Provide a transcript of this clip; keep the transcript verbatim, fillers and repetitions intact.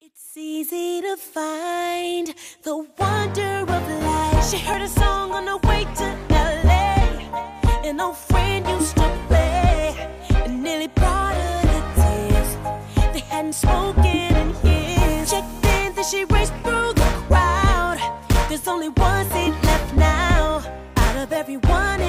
It's easy to find the wonder of life. She heard a song on the way to L A. An old friend used to play, and nearly brought her to tears. They hadn't spoken in years. Checked in, then she raced through the crowd. There's only one seat left now, out of everyone